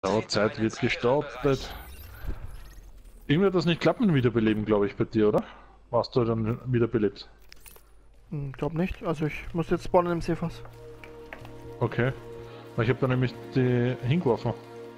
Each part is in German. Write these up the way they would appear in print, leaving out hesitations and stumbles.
Ja, Zeit wird gestartet. Irgendwie hat das nicht klappt mit dem Wiederbeleben, glaube ich, bei dir, oder? Warst du dann wiederbelebt? Glaub nicht. Also ich muss jetzt spawnen im Seefass. Okay. Weil ich habe da nämlich die hingeworfen.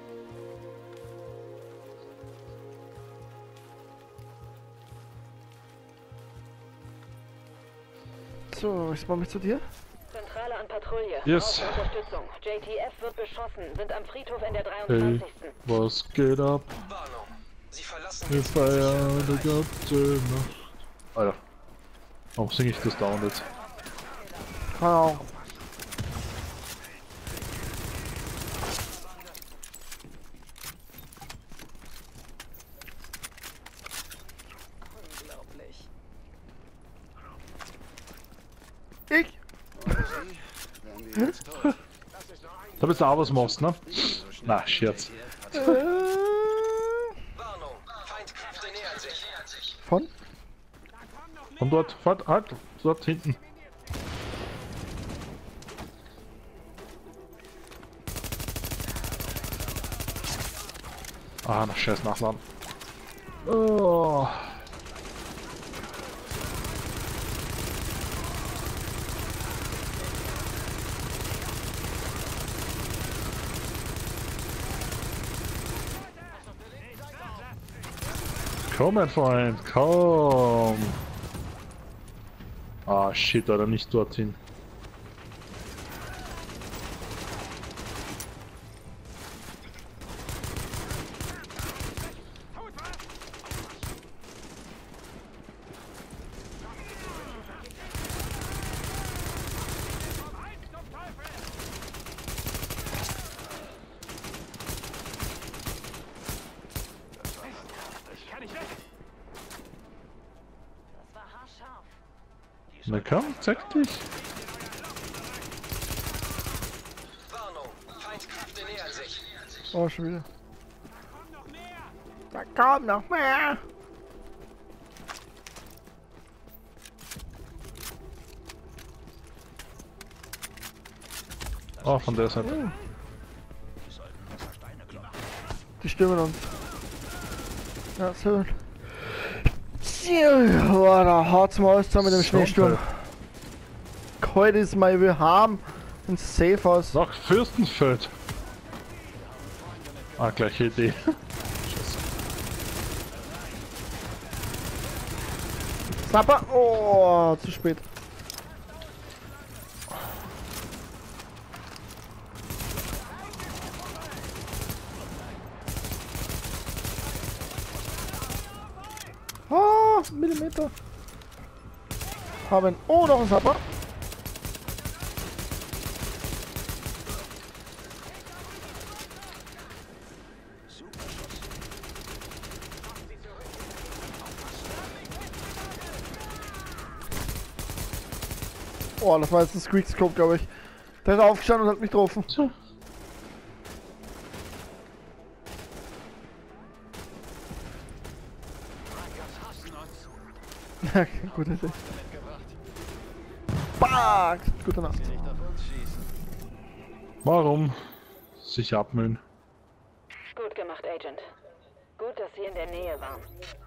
So, ich spawn mich zu dir. Zentrale an Patrouille. Yes. Braucht Unterstützung. JTF wird beschossen. Sind am Friedhof in der Hey, 23. was geht ab? Warnung. Sie verlassen Wir jetzt feiern die ganze Nacht. Alter. Warum singe ich das dauernd jetzt? Keine Ahnung. Unglaublich. Ich? Da bist du auch was machst, ne? Na, Scherz. Warnung. Feindkräfte nähern sich. Von? Von dort, fahrt, halt, dort hinten. Ah, na scheiß Nachladen. Oh. Komm, mein Freund, komm. Ah, shit, Alter, nicht dorthin. Das war haarscharf. Na komm, zeig dich. Warnung. Feindkräfte nähern sich. Oh, schon wieder. Da kommt noch mehr. Oh, von der Seite. Die stürmen uns. Ja, so. Boah, da haut's mal alles zusammen mit dem Schneesturm. Heute ist mal wir haben ein Safehouse. Nach Fürstenfeld. Ah, gleiche Idee. Snapper! Oh, zu spät. Ah, Millimeter. Haben. Oh, noch ein Snapper. Oh, das war jetzt ein Squeak-Scope, glaube ich. Der ist aufgestanden und hat mich getroffen. Ja, gute Idee. Fuck! Gute Nacht. Warum? Sich abmühen. Gut gemacht, Agent. Gut, dass Sie in der Nähe waren.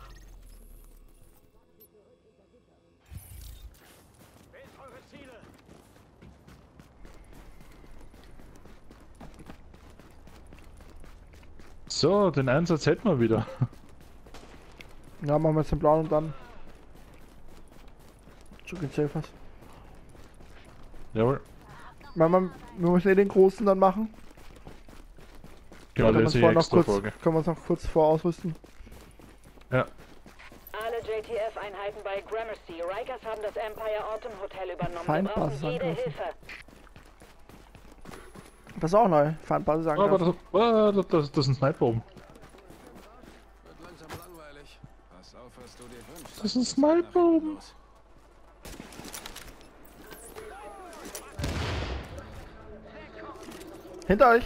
So, den Einsatz hätten wir wieder. Ja, machen wir jetzt den Plan und dann. Zurück ins Safehouse. Jawohl. Wir müssen eh den großen dann machen. Genau, Können wir der uns ist vorher noch extra kurz, Folge. können wir uns noch kurz vorausrüsten. Ja. Alle JTF-Einheiten bei Gramercy. Rikers haben das Empire Autumn Hotel übernommen. Wir Feindbasis brauchen jede angreifen. Hilfe. Das ist auch neu. Feindbasis Aber angreifen. das ist ein Sniper oben. Wird langsam langweilig. Pass auf, was du dir wünschst. Das ist ein Sniper oben. Hinter euch!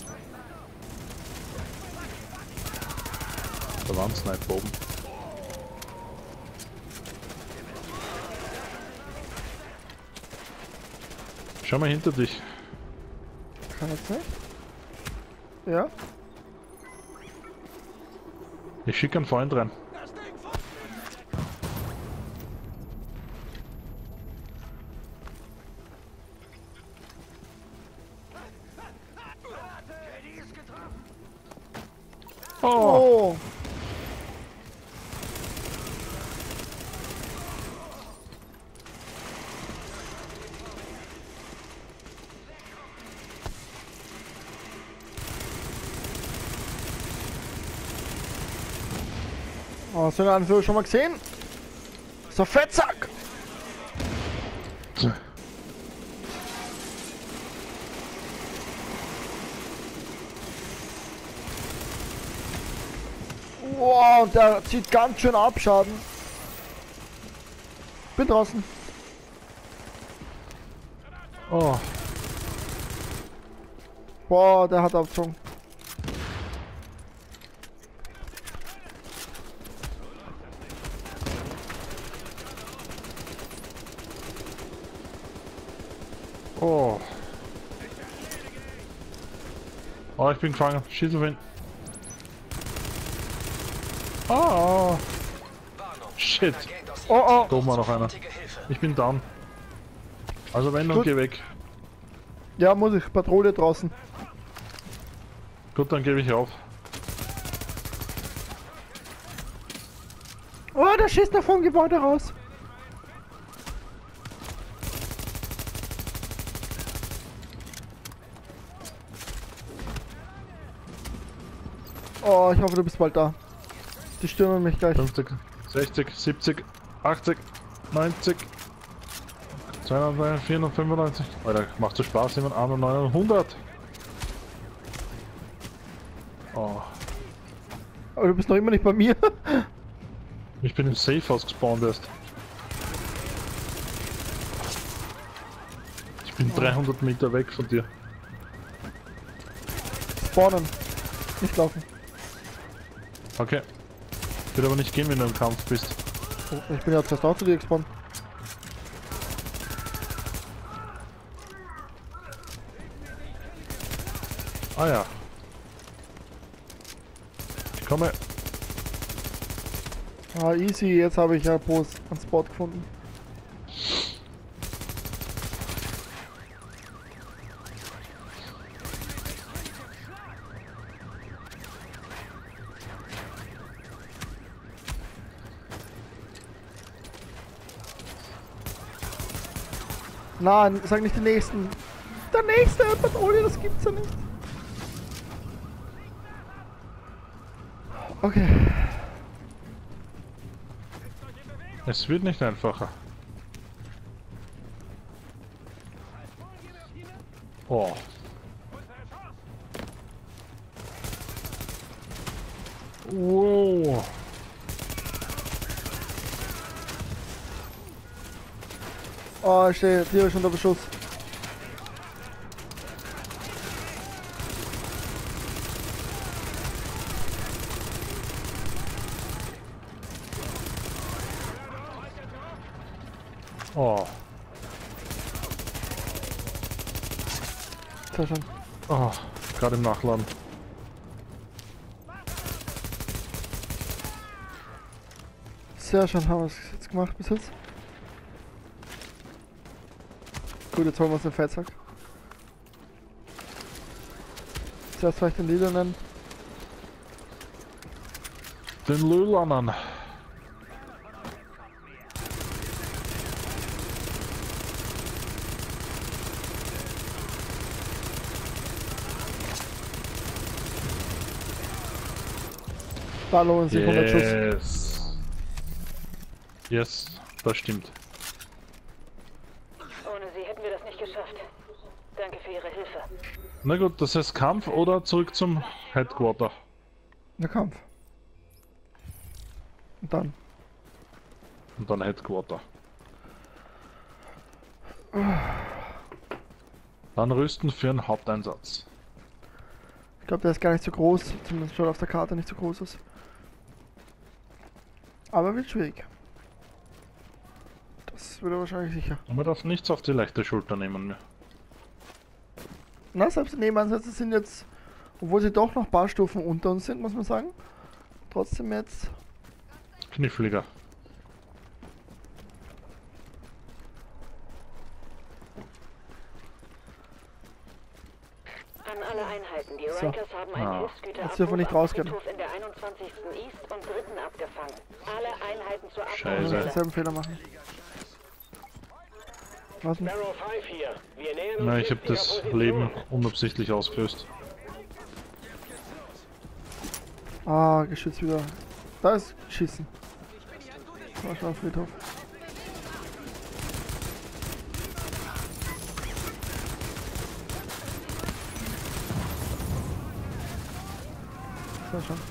Da war ein Sniper oben. Schau mal hinter dich. Kann jetzt nicht? Ja? Ich schicke einen Freund rein. Oh, Oh! Oh, hast du den Anführer schon mal gesehen? So Fettsack! Wow, der zieht ganz schön ab, Schaden. Bin draußen. oh. Boah, der hat abgezogen. Oh. Oh, ich bin gefangen. Schieß auf ihn. Oh. Shit. Oh oh. Da oben war noch einer. Ich bin down. Also wenn, dann Gut. geh weg. Ja, muss ich. Patrouille draußen. Gut, dann gebe ich auf. Oh, der schießt noch vom Gebäude raus. Oh, ich hoffe, du bist bald da. Die stürmen mich gleich. 50, 60, 70, 80, 90, 200, 495. Alter, macht so Spaß, jemand 100. Oh, Aber du bist noch immer nicht bei mir. ich bin im Safe House gespawnt erst. Ich bin 300 Meter weg von dir. Spawnen. Nicht laufen. Okay. Wird aber nicht gehen, wenn du im Kampf bist. Oh, ich bin ja zuerst auch zu dir gespawnt. Ah ja. Ich komme. Ah, easy. Jetzt habe ich ja Post einen Spot gefunden. Nein, sag nicht den nächsten. Der nächste Patrouille, das gibt's ja nicht. Okay. Es wird nicht einfacher. Oh. Wow. Oh, ich stehe hier schon unter Beschuss. Oh. Sehr schön. Oh. Gerade im Nachladen. Sehr schön haben wir es jetzt gemacht bis jetzt. Gut, jetzt holen wir uns den Fettsack. Zuerst vielleicht den lilanen. Den Lülanen. Da lohnen sich 100 Schuss. Yes. Yes, das stimmt. Ohne sie hätten wir das nicht geschafft. Danke für Ihre Hilfe. Na gut, das heißt Kampf oder zurück zum Headquarter? Der Kampf. Und dann. Und dann Headquarter. Dann rüsten für einen Haupteinsatz. Ich glaube, der ist gar nicht so groß. Zumindest schaut auf der Karte nicht so groß aus. Aber wird schwierig. Das wird er wahrscheinlich sicher. Und man darf nichts auf die leichte Schulter nehmen mehr. Na, selbst die Nebenansätze sind jetzt, obwohl sie doch noch ein paar Stufen unter uns sind, muss man sagen, trotzdem jetzt. Kniffliger. An alle Einheiten, die So. Rikers haben einen Ah. Hilfsgüter Jetzt dürfen wir nicht rausgehen. in der 21. East und 3. abgefangen. Alle Einheiten zur Scheiße. Ich denselben Fehler machen. Was denn? Sparrow 5 hier. Wir nähern uns Na, ich jetzt habe das Ihrer Position. Leben unabsichtlich ausgelöst. Ah, Geschütz wieder. Da ist Schießen. War schon am Friedhof. Sehr schon.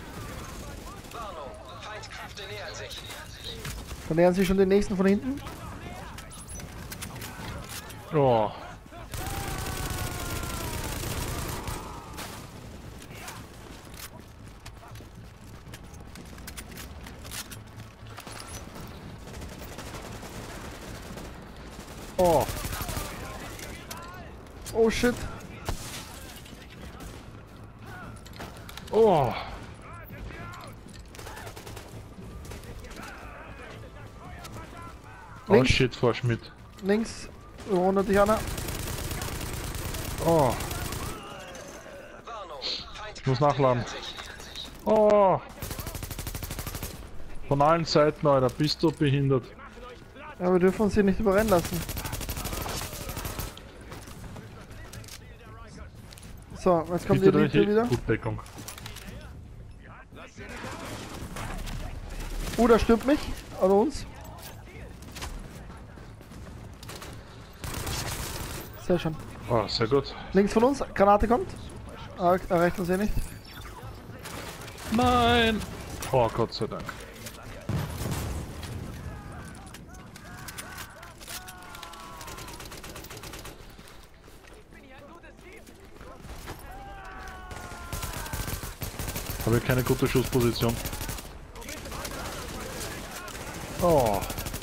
Da nähern sich schon den nächsten von hinten. Oh. Oh. Oh shit. Oh. Oh Links. shit, Frau Schmidt. Links. Runter dich, Anna. Oh. Ich muss nachladen. Oh. Von allen Seiten, Alter. Bist du behindert? Ja, wir dürfen uns hier nicht überrennen lassen. So, jetzt kommt die Bitte Elite wieder. Gut Deckung. Da stimmt mich. Oder uns. Sehr schön. Oh, sehr gut. Links von uns, Granate kommt. Erreicht uns eh nicht. Nein! Oh, Gott sei Dank. Habe ich keine gute Schussposition. Oh.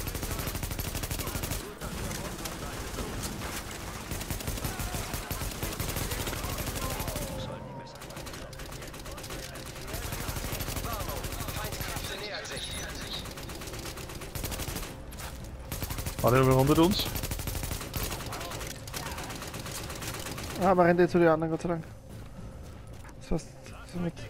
Warte, wer rundet uns? Ah, man rennt jetzt zu den anderen, Gott sei Dank. Das heißt, so mit.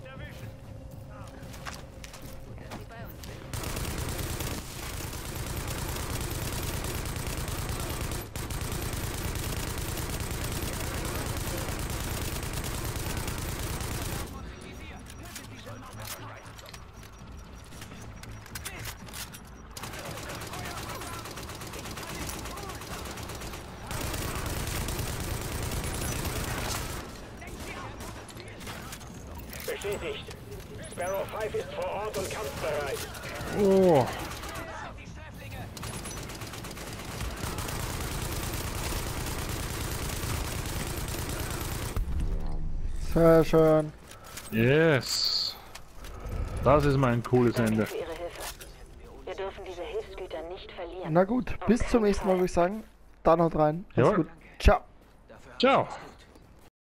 Bestätigt. Sparrow 5 ist vor Ort und kampfbereit. Oh. Sehr schön. Yes. Das ist mein cooles Danke Ende. für Ihre Hilfe. Wir dürfen diese Hilfsgüter nicht verlieren. Na gut, bis zum nächsten Mal würde ich sagen. Dann haut rein. Alles Jawohl. gut. Ciao. Ciao.